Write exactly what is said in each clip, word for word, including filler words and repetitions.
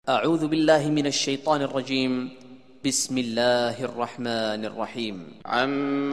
أعوذ بالله من الشيطان الرجيم. بسم الله الرحمن الرحيم. عم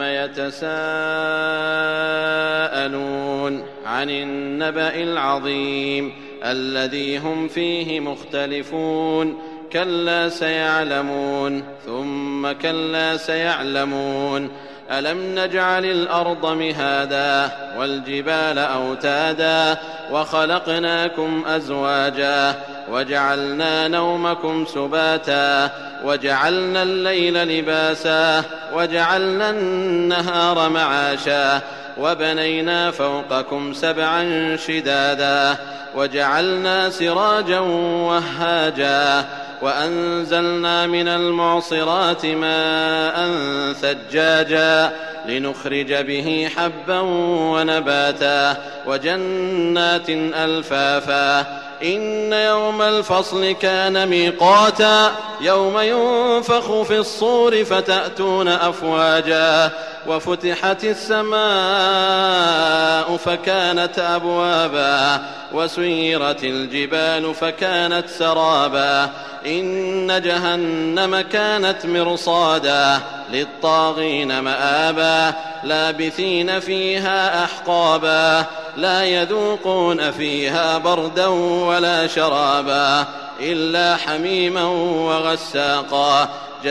يتساءلون عن النبأ العظيم الذي هم فيه مختلفون كلا سيعلمون ثم كلا سيعلمون ألم نجعل الأرض مهادا والجبال أوتادا وخلقناكم أزواجا وجعلنا نومكم سباتا وجعلنا الليل لباسا وجعلنا النهار معاشا وبنينا فوقكم سبعا شدادا وجعلنا سراجا وهاجا وأنزلنا من المعصرات ماء ثجاجا لنخرج به حبا ونباتا وجنات ألفافا إن يوم الفصل كان ميقاتا يوم ينفخ في الصور فتأتون أفواجا وفتحت السماء فكانت أبوابا وسيرت الجبال فكانت سرابا إن جهنم كانت مرصادا للطاغين مآبا لابثين فيها أحقابا لا يذوقون فيها بردا ولا شرابا إلا حميما وغساقا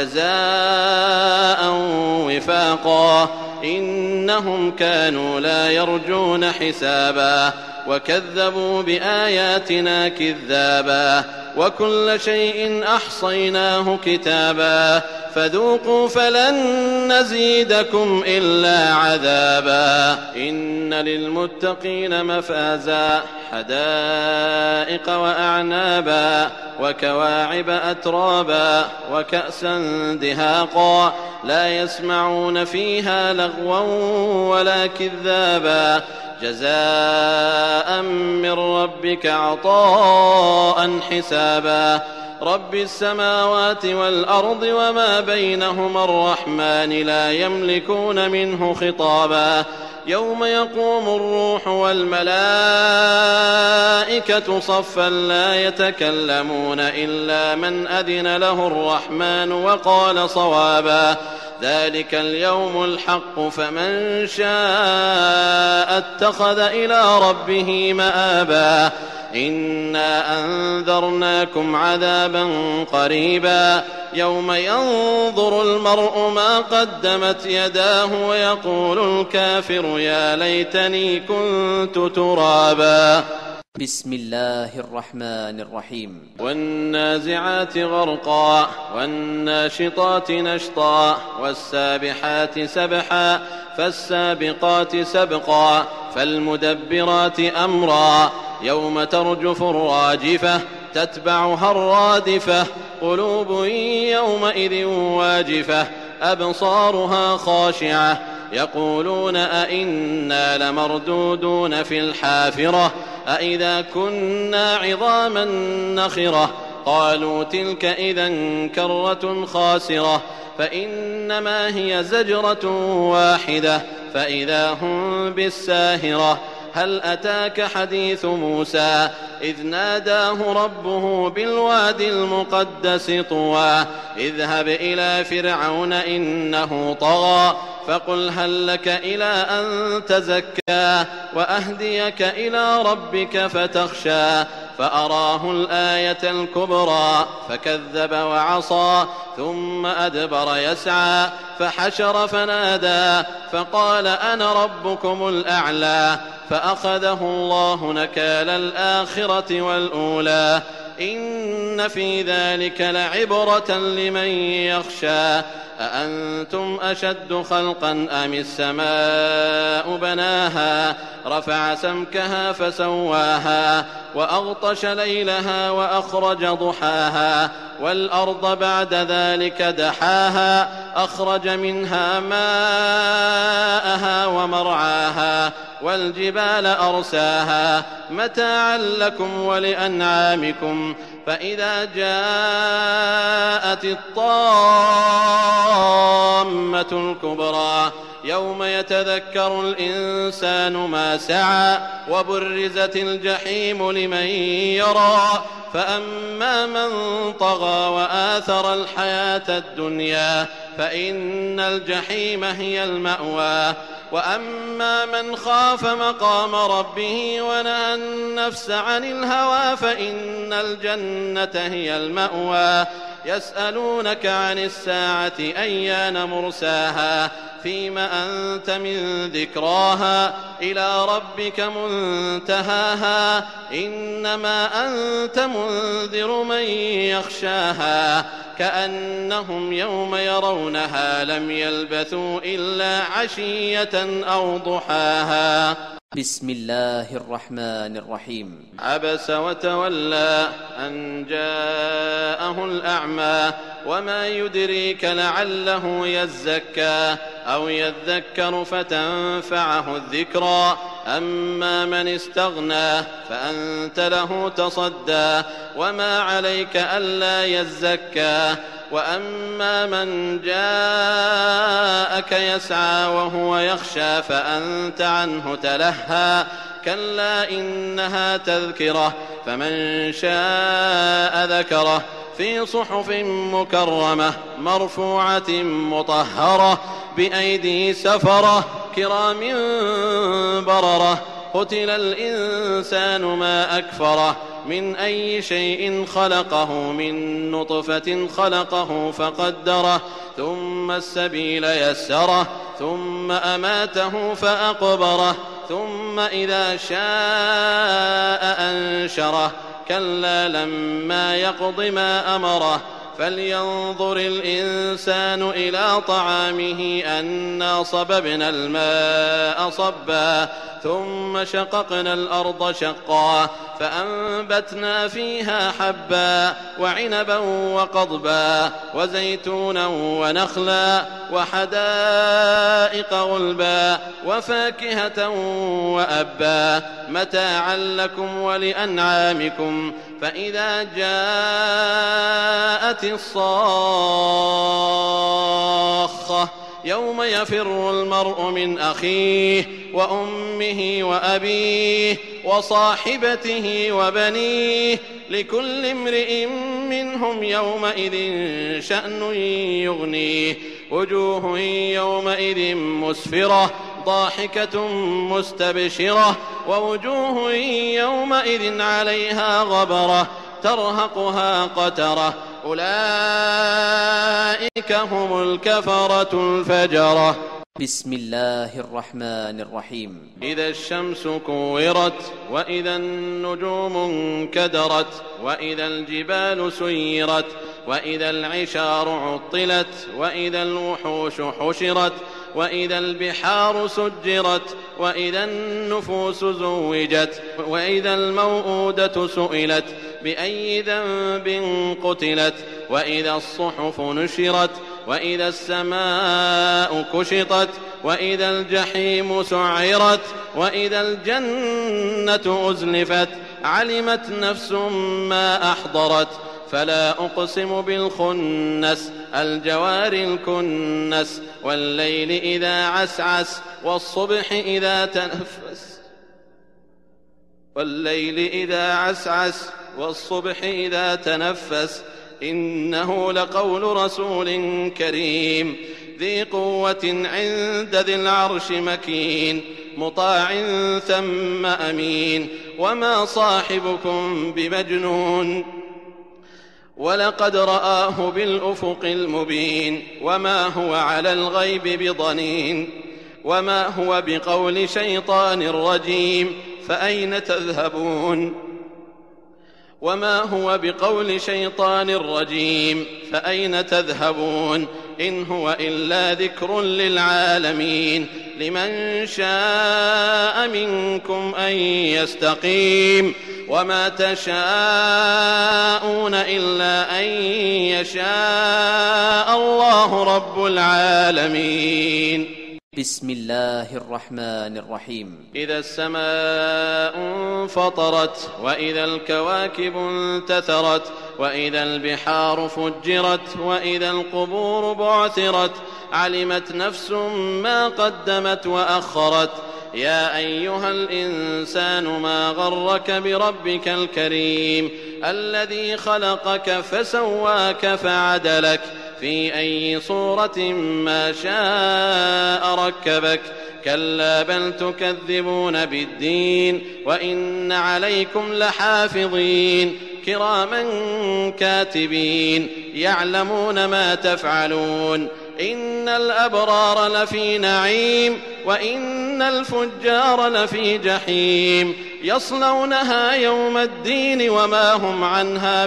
جزاء وفاقا إنهم كانوا لا يرجون حسابا وكذبوا بآياتنا كذابا وكل شيء أحصيناه كتابا فذوقوا فلن نزيدكم إلا عذابا إن للمتقين مفازا حدائق وأعنابا وكواعب أترابا وكأسا دهاقا لا يسمعون فيها لغوا ولا كذابا جزاء من ربك عطاء حسابا رب السماوات والأرض وما بينهما الرحمن لا يملكون منه خطابا يوم يقوم الروح والملائكة صفا لا يتكلمون إلا من أذن له الرحمن وقال صوابا ذلك اليوم الحق فمن شاء اتخذ إلى ربه مآبا إنا أنذرناكم عذابا قريبا يوم ينظر المرء ما قدمت يداه ويقول الكافر يا ليتني كنت ترابا. بسم الله الرحمن الرحيم. والنازعات غرقا والناشطات نشطا والسابحات سبحا فالسابقات سبقا فالمدبرات أمرا يوم ترجف الراجفة تتبعها الرادفة قلوب يومئذ واجفة أبصارها خاشعة يقولون أئنا لمردودون في الحافرة أئذا كنا عظاما نخرة قالوا تلك إذا كرة خاسرة فإنما هي زجرة واحدة فإذا هم بالساهرة هل أتاك حديث موسى إذ ناداه ربه بالواد المقدس طوى اذهب إلى فرعون إنه طغى فقل هل لك إلى أن تزكى وأهديك إلى ربك فتخشى فأراه الآية الكبرى فكذب وعصى ثم أدبر يسعى فحشر فنادى فقال أنا ربكم الأعلى فأخذه الله نكال الآخرة والأولى إن في ذلك لعبرة لمن يخشى أأنتم أشد خلقا أم السماء بناها رفع سمكها فسواها وأغطش ليلها وأخرج ضحاها والأرض بعد ذلك دحاها أخرج منها ماءها ومرعاها والجبال أرساها متاعا لكم ولأنعامكم فإذا جاءت الطامة الكبرى يوم يتذكر الإنسان ما سعى وبرزت الجحيم لمن يرى فأما من طغى وآثر الحياة الدنيا فإن الجحيم هي المأوى وأما من خاف مقام ربه ونهى النفس عن الهوى فإن الجنة هي المأوى يسألونك عن الساعة أيان مرساها فيم أنت من ذكراها إلى ربك منتهاها إنما أنت منذر من يخشاها كأنهم يوم يرونها لم يلبثوا إلا عشية أو ضحاها. بسم الله الرحمن الرحيم. عبس وتولى أن جاءه الأعمى وما يدريك لعله يزكى أو يذكر فتنفعه الذكرى أما من استغنى فأنت له تصدى وما عليك ألا يزكى وأما من جاءك يسعى وهو يخشى فأنت عنه تلهى كلا إنها تذكرة فمن شاء ذكره في صحف مكرمة مرفوعة مطهرة بأيدي سفرة كرام بررة قتل الإنسان ما أكفره من أي شيء خلقه من نطفة خلقه فقدره ثم السبيل يسره ثم أماته فأقبره ثم إذا شاء أنشره كلا لما يقض ما أمره فلينظر الإنسان إلى طعامه أنا صببنا الماء صبا ثم شققنا الأرض شقا فأنبتنا فيها حبا وعنبا وقضبا وزيتونا ونخلا وحدائق غلبا وفاكهة وأبا متاعا لكم ولأنعامكم فإذا جاءت الصاخة يوم يفر المرء من أخيه وأمه وأبيه وصاحبته وبنيه لكل امرئ منهم يومئذ شأن يغنيه وجوه يومئذ مسفرة ضاحكة مستبشرة ووجوه يومئذ عليها غبرة ترهقها قترة أولئك هم الكفرة الفجرة. بسم الله الرحمن الرحيم. إذا الشمس كورت وإذا النجوم انكدرت وإذا الجبال سيرت وإذا العشار عطلت وإذا الوحوش حشرت وإذا البحار سجرت وإذا النفوس زوجت وإذا الموءودة سئلت بأي ذنب قتلت وإذا الصحف نشرت وإذا السماء كشطت وإذا الجحيم سعرت وإذا الجنة أزلفت علمت نفس ما أحضرت فلا أقسم بالخنس الجوار الكنس والليل إذا عسعس والصبح إذا تنفس والليل إذا عسعس والصبح إذا تنفس إنه لقول رسول كريم ذي قوة عند ذي العرش مكين مطاع ثم أمين وما صاحبكم بمجنون ولقد رآه بالأفق المبين وما هو على الغيب بضنين وما هو بقول شيطان رجيم فأين تذهبون وما هو بقول شيطان رجيم فأين تذهبون إن هو إلا ذكر للعالمين لمن شاء منكم أن يستقيم وما تشاءون إلا أن يشاء الله رب العالمين. بسم الله الرحمن الرحيم إذا السماء انفطرت وإذا الكواكب انتثرت وإذا البحار فجرت وإذا القبور بعثرت علمت نفس ما قدمت وأخرت يا أيها الإنسان ما غرك بربك الكريم الذي خلقك فسواك فعدلك في أي صورة ما شاء ركبك كلا بل تكذبون بالدين وإن عليكم لحافظين كراما كاتبين يعلمون ما تفعلون إن الأبرار لفي نعيم وإن الفجار لفي جحيم يصلونها يوم الدين وما هم عنها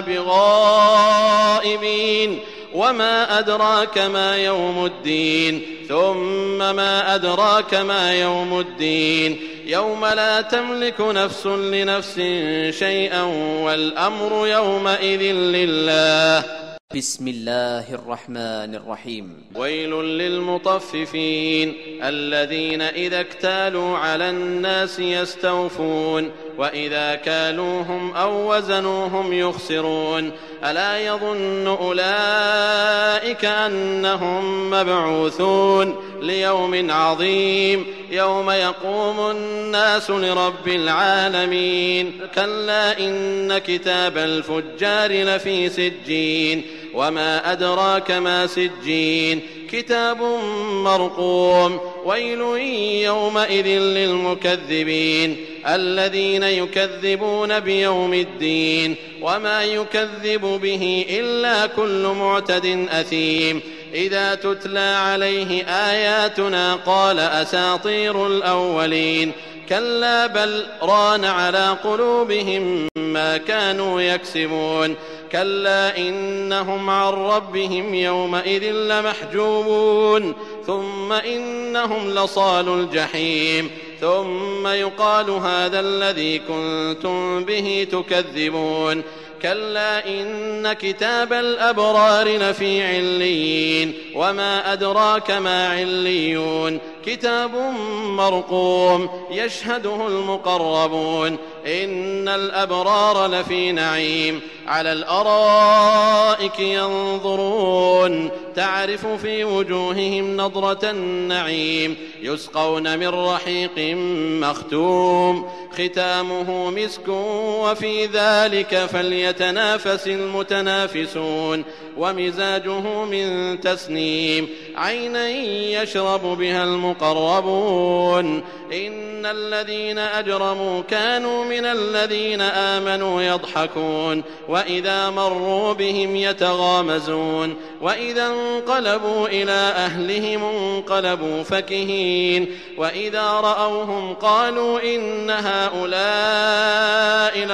بغائبين وما أدراك ما يوم الدين ثم ما أدراك ما يوم الدين يوم لا تملك نفس لنفس شيئا والأمر يومئذ لله بسم الله الرحمن الرحيم ويل للمطففين الذين إذا اكتالوا على الناس يستوفون وإذا كالوهم أو وزنوهم يخسرون ألا يظن أولئك أنهم مبعوثون ليوم عظيم يوم يقوم الناس لرب العالمين كلا إن كتاب الفجار لفي سجين وما أدراك ما سجين كتاب مرقوم ويل يومئذ للمكذبين الذين يكذبون بيوم الدين وما يكذب به إلا كل معتد أثيم إذا تتلى عليه آياتنا قال أساطير الأولين كلا بل ران على قلوبهم ما كانوا يكسبون كلا إنهم عن ربهم يومئذ لمحجوبون ثم إنهم لصالوا الجحيم ثم يقال هذا الذي كنتم به تكذبون كلا إن كتاب الأبرار لفي عليين وما أدراك ما عليون كتاب مرقوم يشهده المقربون إن الأبرار لفي نعيم على الأرائك ينظرون تعرف في وجوههم نضرة النعيم يسقون من رحيق مختوم ختامه مسك وفي ذلك فليتنافس المتنافسون ومزاجه من تسنيم عينا يشرب بها المقربون إن الذين أجرموا كانوا من الذين آمنوا يضحكون وإذا مروا بهم يتغامزون وإذا انقلبوا إلى أهلهم انقلبوا فكهين وإذا رأوهم قالوا إن هؤلاء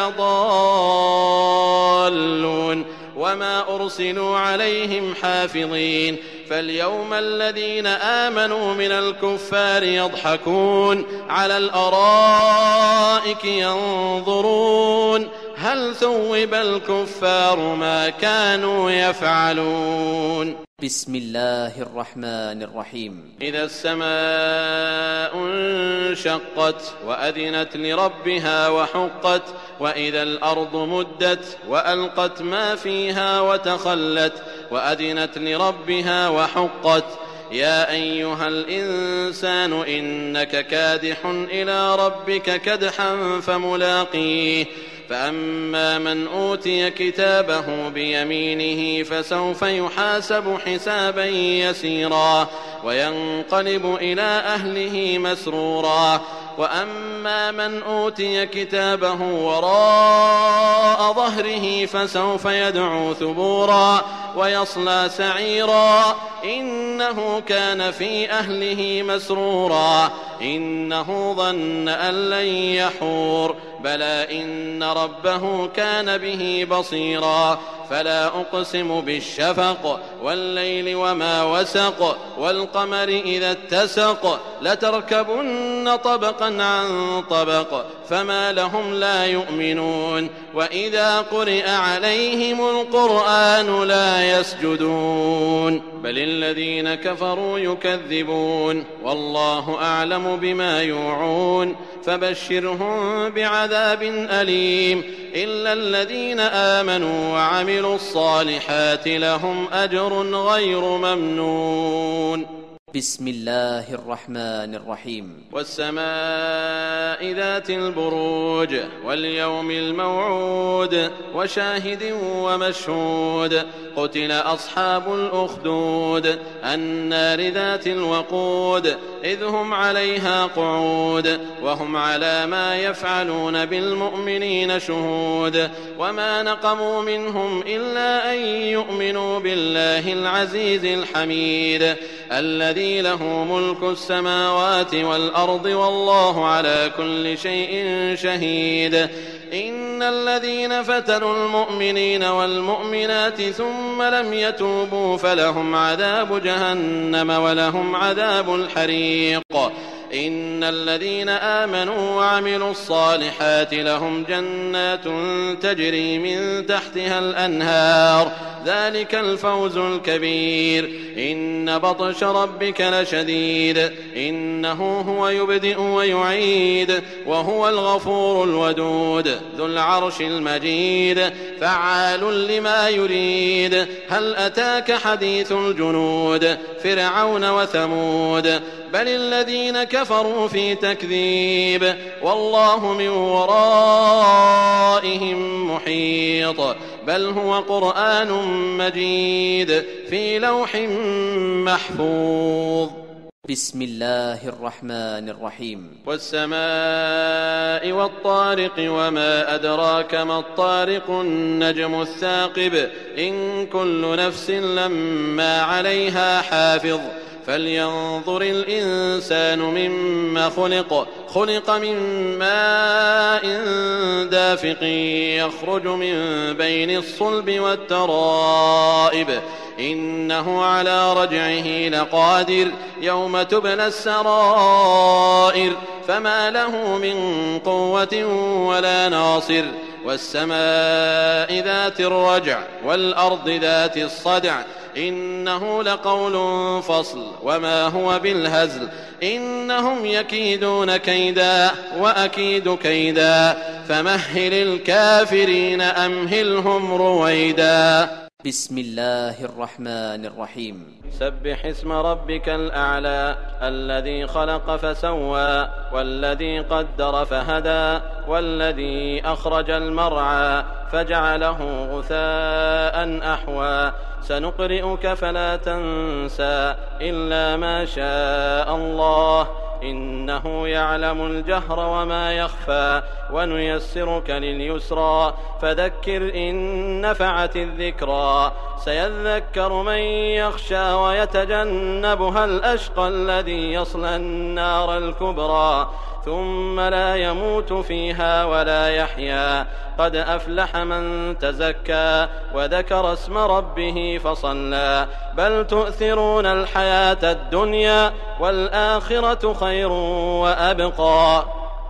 لضالون وما أرسلوا عليهم حافظين فاليوم الذين آمنوا من الكفار يضحكون على الأرائك ينظرون هل ثوب الكفار ما كانوا يفعلون بسم الله الرحمن الرحيم إذا السماء انشقت وأذنت لربها وحقت وإذا الأرض مدت وألقت ما فيها وتخلت وأذنت لربها وحقت يا أيها الإنسان إنك كادح إلى ربك كدحا فملاقيه فأما من أوتي كتابه بيمينه فسوف يحاسب حسابا يسيرا وينقلب إلى أهله مسرورا وأما من أوتي كتابه وراء ظهره فسوف يدعو ثبورا ويصلى سعيرا إنه كان في أهله مسرورا إنه ظن أن لن يحور بلى إن ربه كان به بصيرا فلا أقسم بالشفق والليل وما وسق والقمر إذا اتسق لتركبن طبقا عن طبق فما لهم لا يؤمنون وإذا قرئ عليهم القرآن لا يسجدون بل الذين كفروا يكذبون والله أعلم بما يوعون فبشرهم بعذاب أليم إلا الذين آمنوا وعملوا الصالحات لهم أجر غير ممنون. بسم الله الرحمن الرحيم. والسماء ذات البروج واليوم الموعود وشاهد ومشهود قتل أصحاب الأخدود النار ذات الوقود إذ هم عليها قعود وهم على ما يفعلون بالمؤمنين شهود وما نقموا منهم إلا أن يؤمنوا بالله العزيز الحميد الذي له ملك السماوات والأرض والله على كل شيء شهيد. إن الذين فتنوا المؤمنين والمؤمنات ثم لم يتوبوا فلهم عذاب جهنم ولهم عذاب الحريق. إن الذين آمنوا وعملوا الصالحات لهم جنات تجري من تحتها الأنهار ذلك الفوز الكبير. إن بطش ربك لشديد إنه هو يبدئ ويعيد وهو الغفور الودود ذو العرش المجيد فعال لما يريد. هل أتاك حديث الجنود فرعون وثمود بل الذين كفروا في تكذيب والله من ورائهم محيط بل هو قرآن مجيد في لوح محفوظ. بسم الله الرحمن الرحيم. والسماء والطارق وما أدراك ما الطارق النجم الثاقب إن كل نفس لما عليها حافظ فلينظر الإنسان مما خلق خلق من ماء دافق يخرج من بين الصلب والترائب إنه على رجعه لقادر يوم تبلى السرائر فما له من قوة ولا ناصر. والسماء ذات الرجع والأرض ذات الصدع إنه لقول فصل وما هو بالهزل إنهم يكيدون كيدا وأكيد كيدا فمهل الكافرين أمهلهم رويدا. بسم الله الرحمن الرحيم. سبح اسم ربك الأعلى الذي خلق فسوى والذي قدر فهدى والذي أخرج المرعى فجعله غثاء أحوى سنقرئك فلا تنسى إلا ما شاء الله إنه يعلم الجهر وما يخفى ونيسرك لليسرى فذكر إن نفعت الذكرى سيذكر من يخشى ويتجنبها الأشقى الذي يصلى النار الكبرى ثم لا يموت فيها ولا يحيا قد أفلح من تزكى وذكر اسم ربه فصلى بل تؤثرون الحياة الدنيا والآخرة خير وأبقى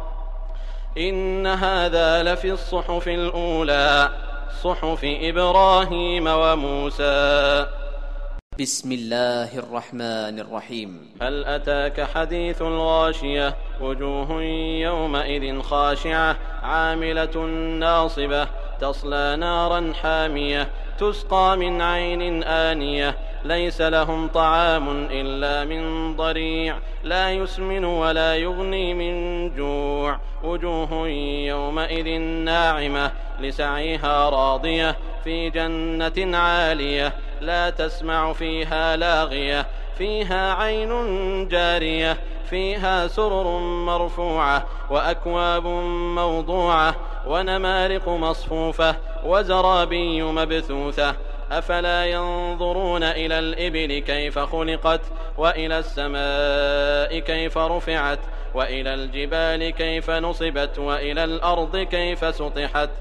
إن هذا لفي الصحف الأولى صحف إبراهيم وموسى. بسم الله الرحمن الرحيم. هل أتاك حديث الغاشية وجوه يومئذ خاشعة عاملة ناصبة تصلى نارا حامية تسقى من عين آنية ليس لهم طعام إلا من ضريع لا يسمن ولا يغني من جوع وجوه يومئذ ناعمة لسعيها راضية في جنة عالية لا تسمع فيها لاغية فيها عين جارية فيها سرر مرفوعة وأكواب موضوعة ونمارق مصفوفة وزرابي مبثوثة أفلا ينظرون إلى الإبل كيف خلقت وإلى السماء كيف رفعت وإلى الجبال كيف نصبت وإلى الأرض كيف سطحت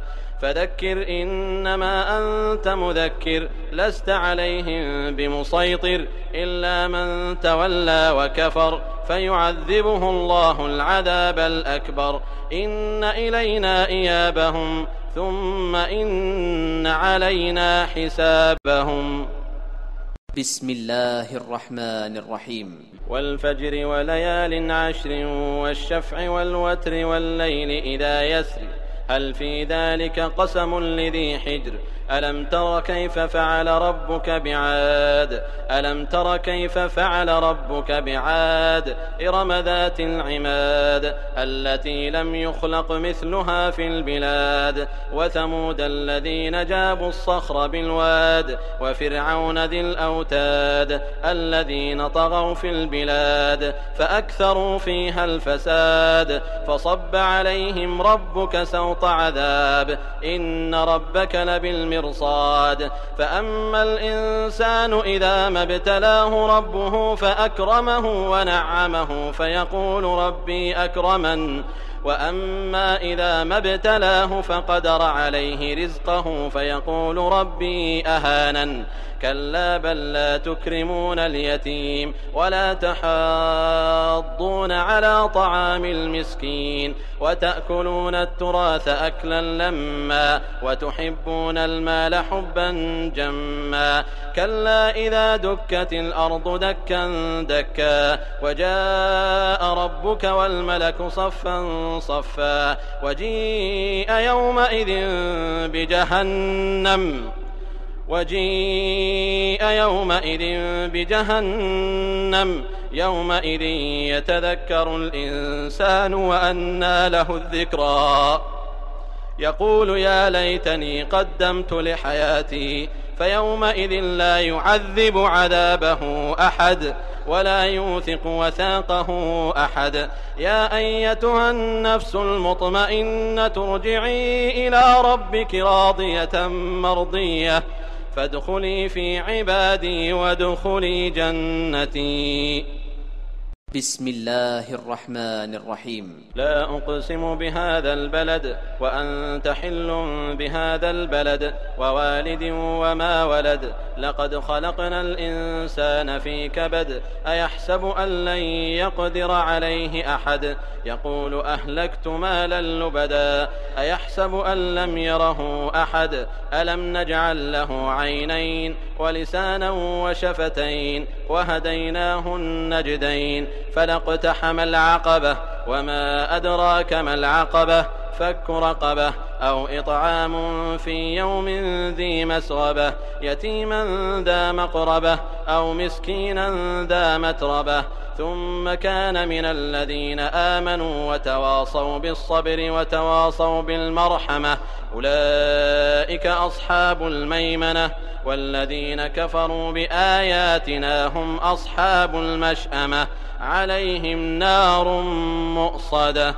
فذكر إنما أنت مذكر لست عليهم بمسيطر إلا من تولى وكفر فيعذبه الله العذاب الأكبر إن إلينا إيابهم ثم إن علينا حسابهم. بسم الله الرحمن الرحيم. والفجر وليال عشر والشفع والوتر والليل إذا يسر هل في ذلك قسم لذي حجر ألم تر كيف فعل ربك بعاد ألم تر كيف فعل ربك بعاد إرم ذات العماد التي لم يخلق مثلها في البلاد وثمود الذين جابوا الصخر بالواد وفرعون ذي الأوتاد الذين طغوا في البلاد فأكثروا فيها الفساد فصب عليهم ربك سوط عذاب إن ربك لبالمرصاد فأما الإنسان إذا ما ابتلاه ربه فأكرمه ونعمه فيقول ربي أكرمن وأما إذا ما ابتلاه فقدر عليه رزقه فيقول ربي أهانن كلا بل لا تكرمون اليتيم ولا تحاضون على طعام المسكين وتأكلون التراث أكلا لما وتحبون المال حبا جما كلا إذا دكت الأرض دكا دكا وجاء ربك والملك صفا صفا وجيء يومئذ بجهنم وجيء يومئذ بجهنم يومئذ يتذكر الإنسان وأنى له الذكرى يقول يا ليتني قدمت لحياتي فيومئذ لا يعذب عذابه أحد ولا يوثق وثاقه أحد يا أيتها النفس المطمئنة ارجعي إلى ربك راضية مرضية فادخلي في عبادي وادخلي جنتي. بسم الله الرحمن الرحيم. لا أقسم بهذا البلد وأنت حل بهذا البلد ووالد وما ولد لقد خلقنا الإنسان في كبد أيحسب أن لن يقدر عليه أحد يقول أهلكت مالا لبدا أيحسب أن لم يره أحد ألم نجعل له عينين ولسانا وشفتين وهديناه النجدين فلاقتحم العقبة وما أدراك ما العقبة فك رقبة أو إطعام في يوم ذي مسغبة يتيما ذا مقربة أو مسكينا ذا متربة ثم كان من الذين آمنوا وتواصوا بالصبر وتواصوا بالمرحمة أولئك أصحاب الميمنة والذين كفروا بآياتنا هم أصحاب المشأمة عليهم نار مؤصدة.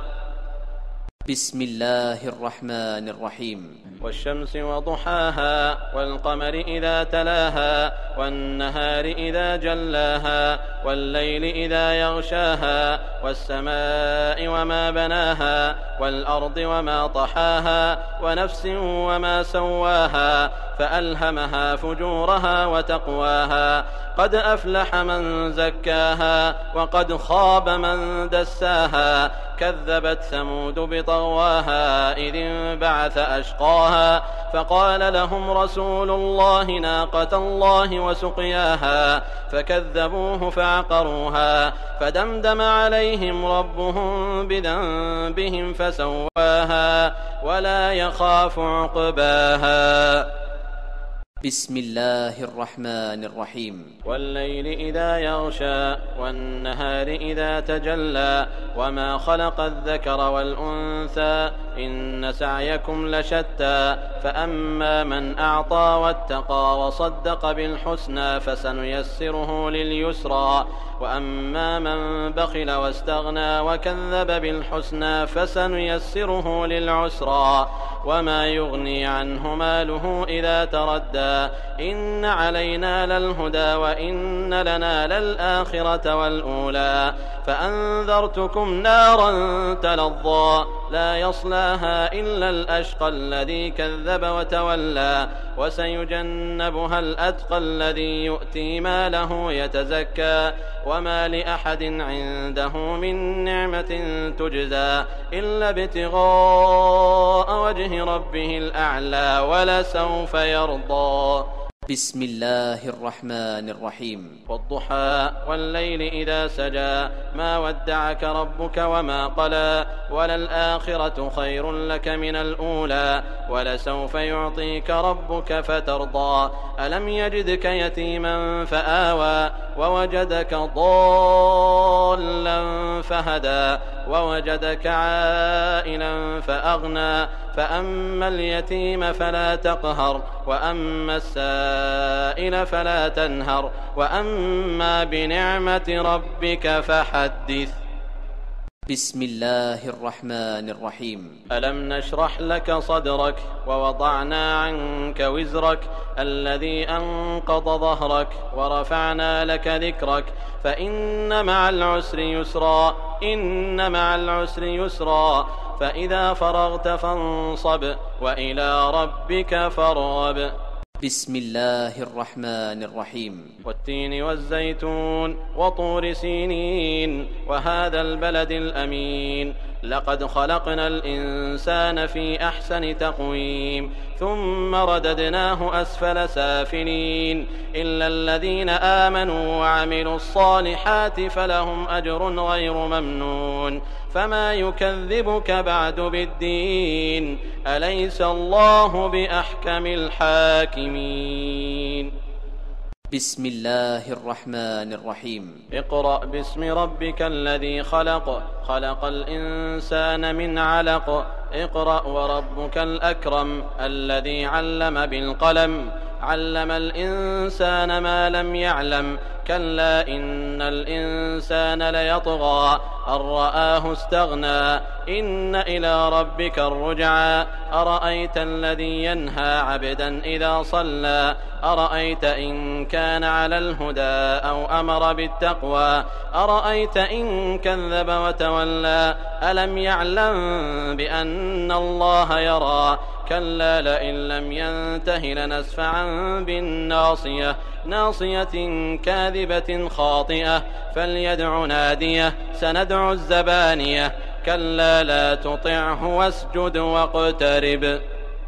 بسم الله الرحمن الرحيم. والشمس وضحاها والقمر إذا تلاها والنهار إذا جلاها والليل إذا يغشاها والسماء وما بناها والأرض وما طحاها ونفس وما سواها فألهمها فجورها وتقواها قد أفلح من زكاها وقد خاب من دساها كذبت ثمود بطغواها إذ انبعث أشقاها فقال لهم رسول الله ناقة الله وسقياها فكذبوه فعقروها فدمدم عليهم ربهم بذنبهم فسواها ولا يخاف عقباها. بسم الله الرحمن الرحيم. والليل إذا يغشى والنهار إذا تجلى وما خلق الذكر والأنثى إن سعيكم لشتى فأما من أعطى واتقى وصدق بالحسنى فسنيسره لليسرى وأما من بخل واستغنى وكذب بالحسنى فسنيسره للعسرى وما يغني عنه ماله إذا تردى إن علينا للهدى وإن لنا للآخرة والأولى فأنذرتكم نارا تلظى لا يصلاها إلا الأشقى الذي كذب وتولى وسيجنبها الأتقى الذي يؤتي ماله يتزكى وما لأحد عنده من نعمة تجزى إلا ابتغاء وجه ربه الأعلى ولسوف يرضى. بسم الله الرحمن الرحيم. والضحى والليل إذا سجى ما ودعك ربك وما قلى وللآخرة خير لك من الأولى ولسوف يعطيك ربك فترضى ألم يجدك يتيما فآوى ووجدك ضالا فهدى ووجدك عائلا فأغنى فأما اليتيم فلا تقهر وأما السائل فلا تنهر وأما بنعمة ربك فحدث. بسم الله الرحمن الرحيم. ألم نشرح لك صدرك ووضعنا عنك وزرك الذي أنقض ظهرك ورفعنا لك ذكرك فإن مع العسر يسرا إن مع العسر يسرا فإذا فرغت فانصب وإلى ربك فارغب. بسم الله الرحمن الرحيم. والتين والزيتون وطور سينين وهذا البلد الأمين لقد خلقنا الإنسان في أحسن تقويم ثم رددناه أسفل سافلين إلا الذين آمنوا وعملوا الصالحات فلهم أجر غير ممنون فما يكذبك بعد بالدين أليس الله بأحكم الحاكمين. بسم الله الرحمن الرحيم. اقرأ باسم ربك الذي خلق خلق الإنسان من علق اقرأ وربك الأكرم الذي علم بالقلم علم الإنسان ما لم يعلم كلا إن الإنسان ليطغى أن رآه استغنى إن إلى ربك الرجعى أرأيت الذي ينهى عبدا إذا صلى أرأيت إن كان على الهدى أو أمر بالتقوى أرأيت إن كذب وتولى ألم يعلم بأن الله يرى كلا لئن لم ينته لنسفعا بالناصية ناصية كاذبة خاطئة فليدع ناديه سندع الزبانية كلا لا تطعه واسجد واقترب.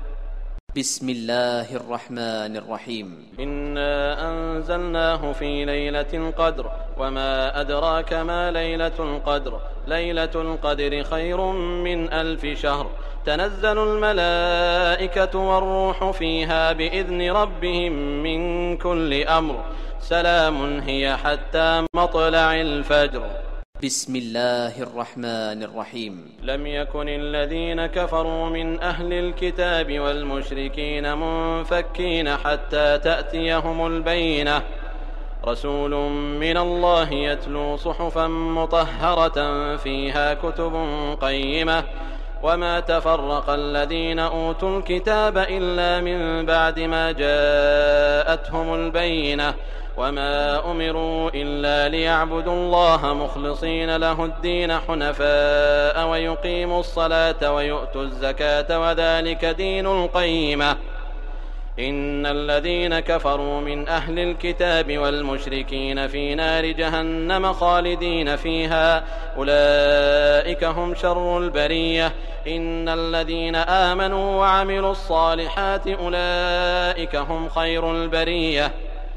بسم الله الرحمن الرحيم. إنا أنزلناه في ليلة القدر وما أدراك ما ليلة القدر ليلة القدر خير من ألف شهر تنزل الملائكة والروح فيها بإذن ربهم من كل أمر سلام هي حتى مطلع الفجر. بسم الله الرحمن الرحيم. لم يكن الذين كفروا من أهل الكتاب والمشركين منفكين حتى تأتيهم البينة رسول من الله يتلو صحفا مطهرة فيها كتب قيمة وما تفرق الذين أوتوا الكتاب إلا من بعد ما جاءتهم البينة وما أمروا إلا ليعبدوا الله مخلصين له الدين حنفاء ويقيموا الصلاة ويؤتوا الزكاة وذلك دين القيمة إن الذين كفروا من أهل الكتاب والمشركين في نار جهنم خالدين فيها أولئك هم شر البرية إن الذين آمنوا وعملوا الصالحات أولئك هم خير البرية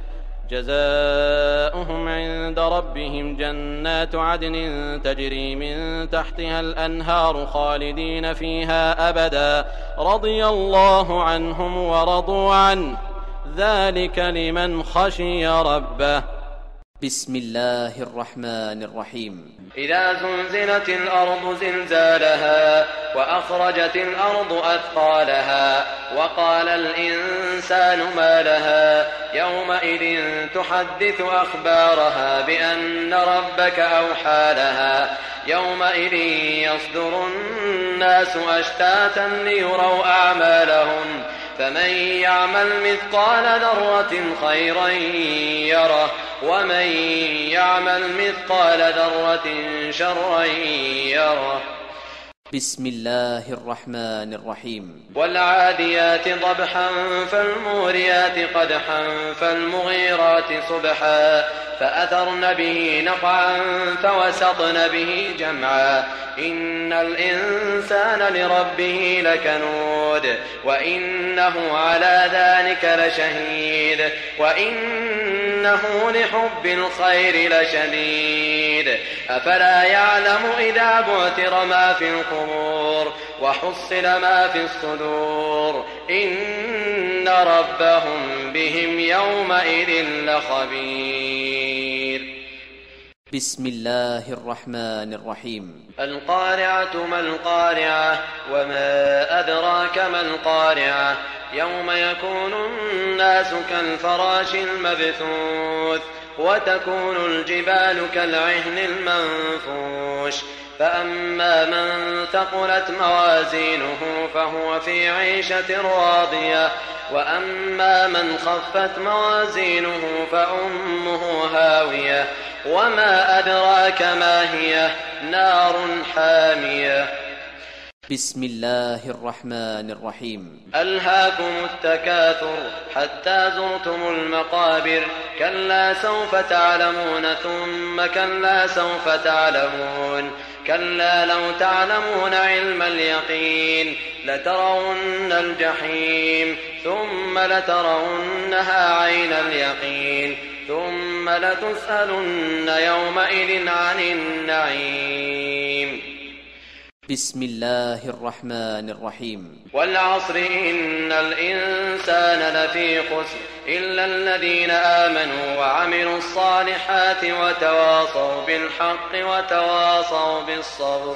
جزاؤهم عند ربهم جنات عدن تجري من تحتها الأنهار خالدين فيها أبدا رضي الله عنهم ورضوا عنه ذلك لمن خشي ربه. بسم الله الرحمن الرحيم. إذا زلزلت الأرض زلزالها وأخرجت الأرض أثقالها وقال الإنسان ما لها يومئذ تحدث أخبارها بأن ربك أوحى لها يومئذ يصدر الناس أشتاتا ليروا أعمالهم فمن يعمل مثقال ذرة خيرا يره ومن يعمل مثقال ذرة شرا يره بسم الله الرحمن الرحيم والعاديات ضبحا فالموريات قدحا فالمغيرات صبحا فأثرن به نقعا فوسطن به جمعا إن الإنسان لربه لكنود وإنه على ذلك لشهيد وإنه لحب الخير لشديد أفلا يعلم إذا بعثر ما في القبور وحصل ما في الصدور إن ربهم بهم يومئذ لخبير. بسم الله الرحمن الرحيم القارعة ما القارعة وما أدراك ما القارعة يوم يكون الناس كالفراش المبثوث وتكون الجبال كالعهن المنفوش فأما من ثقلت موازينه فهو في عيشة راضية وأما من خفت موازينه فأمه هاوية وما أدراك ما هي نار حامية. بسم الله الرحمن الرحيم ألهاكم التكاثر حتى زرتم المقابر كلا سوف تعلمون ثم كلا سوف تعلمون كلا لو تعلمون علم اليقين لترون الجحيم ثم لترونها عين اليقين ثم لتسألن يومئذ عن النعيم. بسم الله الرحمن الرحيم والعصر إن الإنسان لفي خسر إلا الذين آمنوا وعملوا الصالحات وتواصوا بالحق وتواصوا بالصبر.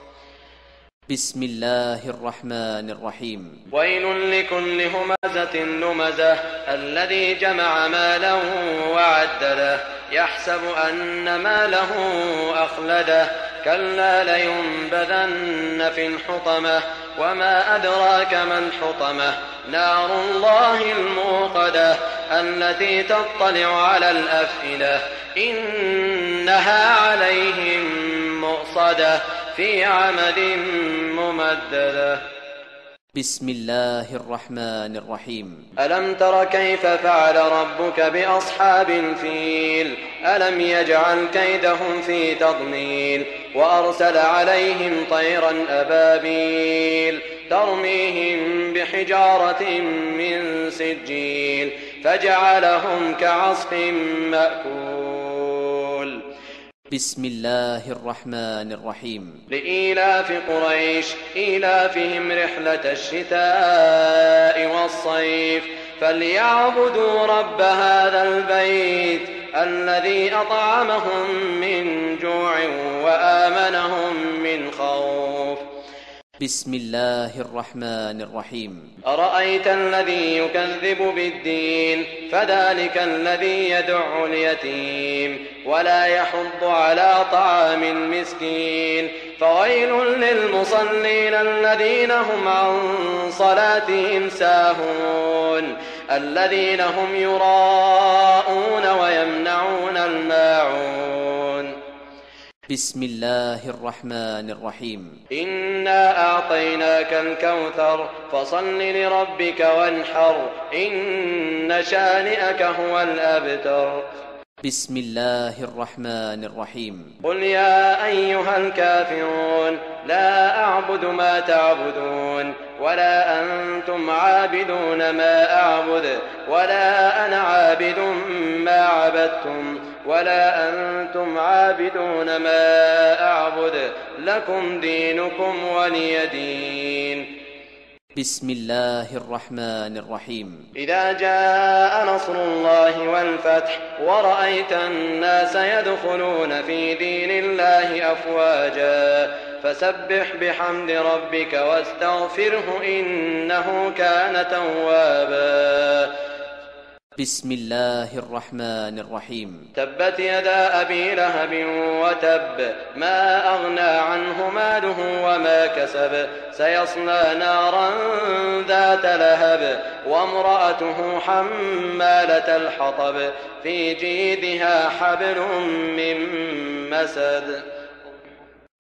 بسم الله الرحمن الرحيم ويل لكل همزة لمزة الذي جمع ماله وعدده يحسب أن ماله أخلده كلا لينبذن في الحطمة وما أدراك ما الحطمة نار الله الموقدة التي تطلع على الأفئدة إنها عليهم مؤصدة في عمد ممددة. بسم الله الرحمن الرحيم ألم تر كيف فعل ربك بأصحاب الفيل ألم يجعل كيدهم في تضليل وأرسل عليهم طيرا أبابيل ترميهم بحجارة من سجيل فجعلهم كعصف مأكول. بسم الله الرحمن الرحيم لإيلاف قريش إيلافهم رحلة الشتاء والصيف فليعبدوا رب هذا البيت الذي أطعمهم من جوع وآمنهم من خوف. بسم الله الرحمن الرحيم أرأيت الذي يكذب بالدين فذلك الذي يدع اليتيم ولا يحض على طعام المسكين فويل للمصلين الذين هم عن صلاتهم ساهون الذين هم يراءون ويمنعون الماعون. بسم الله الرحمن الرحيم إنا أعطيناك الكوثر فصل لربك وانحر إن شانئك هو الأبتر. بسم الله الرحمن الرحيم قل يا أيها الكافرون لا أعبد ما تعبدون ولا أنتم عابدون ما أعبد ولا أنا عابد ما عبدتم ولا أنتم عابدون ما أعبد لكم دينكم ولي دين. بسم الله الرحمن الرحيم إذا جاء نصر الله والفتح ورأيت الناس يدخلون في دين الله أفواجا فسبح بحمد ربك واستغفره إنه كان توابا. بسم الله الرحمن الرحيم تبت يدا أبي لهب وتب ما أغنى عنه ماله وما كسب سيصلى نارا ذات لهب وامرأته حمالة الحطب في جيدها حبل من مسد.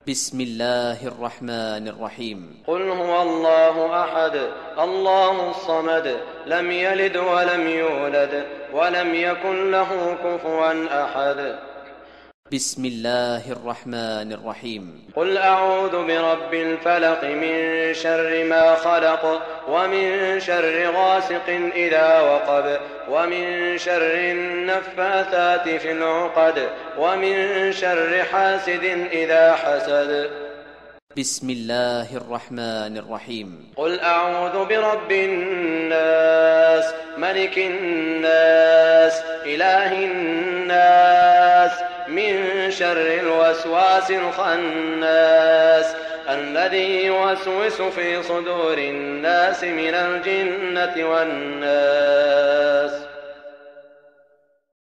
بسم الله الرحمن الرحيم قل هو الله أحد الله الصمد لم يلد ولم يولد ولم يكن له كفوا أحد بسم الله الرحمن الرحيم قل أعوذ برب الفلق من شر ما خلق ومن شر غاسق إذا وقب ومن شر النفاثات في العقد ومن شر حاسد إذا حسد بسم الله الرحمن الرحيم قل أعوذ برب الناس ملك الناس إله الناس من شر الوسواس الخناس الذي يوسوس في صدور الناس من الجنة والناس